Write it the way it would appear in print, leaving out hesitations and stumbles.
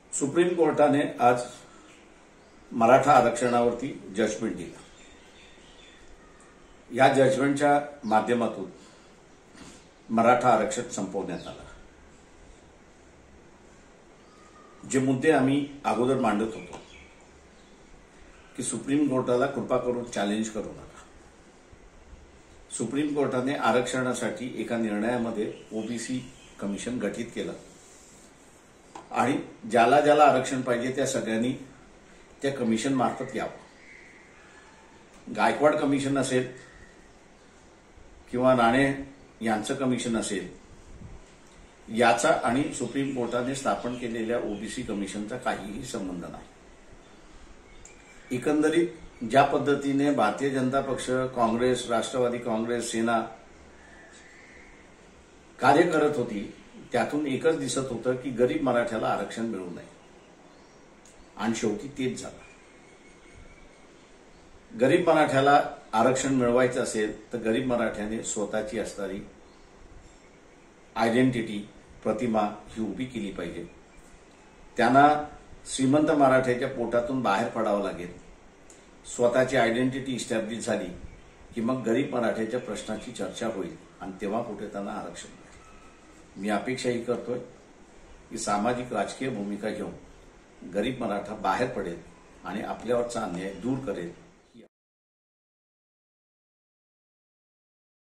Supreme कोर्टाने आज Maratha आरक्षणावरती judgement दिलं। या जजमेंटच्या माध्यमातून मराठा आरक्षण संपवण्यात आलं। जे मुद्दे आम्ही अगोदर मांडत होतो की सुप्रीम कोर्टाला कृपा करून चॅलेंज करू नका। सुप्रीम कोर्टाने आरक्षणासाठी एका निर्णयामध्ये ओबीसी कमिशन गठीत केलं आणि ज्याला ज्याला आरक्षण पाहिजे त्या सगळ्यांनी त्या कमिशन मार्फत यावं। गायकवाड कमिशन असेल किंवा राणे यांचं कमिशन असेल, याचा आणि सुप्रीम कोर्टाने स्थापन केलेल्या ओबीसी कमिशनचा काहीही संबंध नाही। एकंदरीत ज्या पद्धतीने भारतीय जनता पक्ष, काँग्रेस, राष्ट्रवादी काँग्रेस, सेना कार्य करत होती, त्यातून एकच दिसत होतं की गरीब मराठ्याला आरक्षण मिळू नये आणि शेवटी तेच झालं। गरीब मराठ्याला आरक्षण मिळवायचं असेल तर गरीब मराठ्याने स्वतःची असणारी आयडेंटिटी, प्रतिमा ही उभी केली पाहिजे। त्यांना श्रीमंत मराठ्याच्या पोटातून बाहेर पडावं लागेल। स्वतःची आयडेंटिटी इस्टॅब्लिश झाली की मग गरीब मराठ्याच्या प्रश्नाची चर्चा होईल आणि तेव्हा कुठे त्यांना आरक्षण मिळेल। मी अपेक्षाही करतोय की सामाजिक राजकीय भूमिका घेऊन गरीब मराठा बाहेर पडेल आणि आपल्यावरचा अन्याय दूर करेल।